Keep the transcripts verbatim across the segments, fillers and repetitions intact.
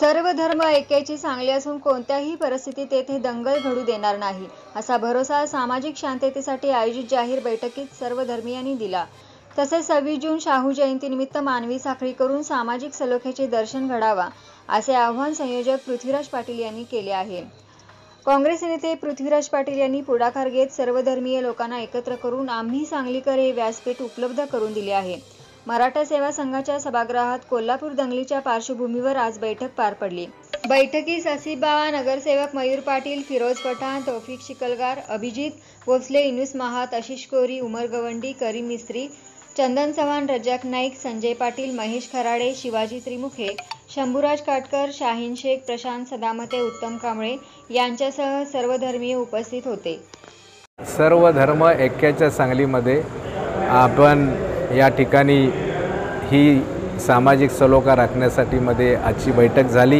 सर्व धर्म ऐक्याची सांगली असून कोणत्याही परिस्थितीत येथे दंगल घडू देणार नाही असा भरोसा सामाजिक शांततेसाठी आयोजित जाहीर बैठकीत सर्व धर्मीयांनी दिला। तसेच सव्वीस जून शाहू जयंतीनिमित्त मानवी साखळी करून सामाजिक सलोख्याचे दर्शन घडावा असे आवाहन संयोजक पृथ्वीराज पाटील यांनी केले आहे। काँग्रेस नेते पृथ्वीराज पाटील यांनी पुढाकार घेत सर्वधर्मीय लोकांना एकत्र करून आम्ही सांगलीकर हे व्यासपीठ उपलब्ध करून दिले आहे। मराठा सेवा संघाच्या सभागृहात कोल्हापूर दंगलीच्या पार्श्वभूमीवर आज बैठक पार पडली। बैठकीस असिफबावा, नगरसेवक मयूर पाटील, फिरोज पठाण, तौफिक शिकलगार, अभिजित भोसले, इनुस महात, आशिष कोरी, उमर गवंडी, करीम मिस्त्री, चंदन चव्हाण, रजाक नाईक, संजय पाटील, महेश खराडे, शिवाजी त्रिमुखे, शंभूराज काटकर, शाहीन शेख, प्रशांत सदामते, उत्तम कांबळे यांच्यासह सर्व धर्मीय उपस्थित होते। सर्व धर्म ऐक्याच्या सांगलीमध्ये आपण या ठिकाणी ही सामाजिक सलोखा राखण्यासाठी मध्ये आजची बैठक झाली।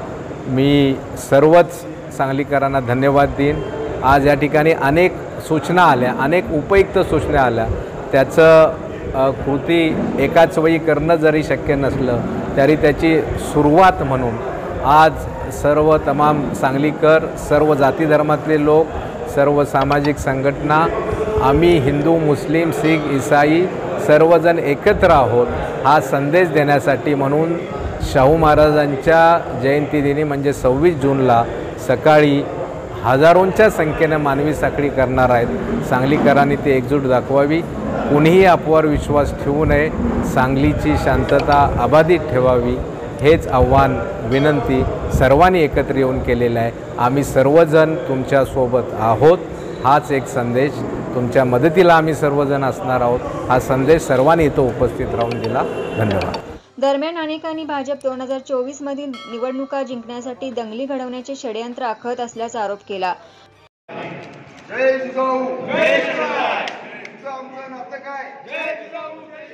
मी सर्वच सांगलीकरांना धन्यवाद देईन। आज या ठिकाणी अनेक सूचना आल्या, अनेक उपयुक्त सूचना आल्या। त्याचं कृती एकाच वेळी करणं जरी शक्य नसलं तरी त्याची सुरुवात म्हणून आज सर्व तमाम सांगलीकर, सर्व जाती धर्मातले लोक, सर्व सामाजिक संघटना, आम्ही हिंदू, मुस्लिम, शीख, ईसाई सर्वजण एकत्र आहोत हा संदेश देण्यासाठी म्हणून शाहू महाराजांच्या जयंतीदिनी म्हणजे सव्वीस जूनला सकाळी हजारोंच्या संख्येने मानवी साखळी करणार आहेत। सांगलीकरांनी ते एकजूट दाखवावी, कुणीही अफवावर विश्वास ठेवू नये, सांगलीची शांतता अबाधित ठेवावी हेच आव्हान, विनंती सर्वांनी एकत्र येऊन केलेलं आहे। आम्ही सर्वजण तुमच्यासोबत आहोत हाच एक संदेश, तुमच्या मदतीला आम्ही सर्वजण असणार आहोत हा संदेश सर्वांनी इथं उपस्थित राहून दिला। धन्यवाद। दरम्यान अनेकांनी भाजप दोन हजार चोवीस मधील निवडणुका जिंकण्यासाठी दंगली घडवण्याचे षडयंत्र आखत असल्याचा आरोप केला। जय जिजाऊ, जय शिवराय, तुमचं आमचं नातं काय? जय जिजाऊ, जय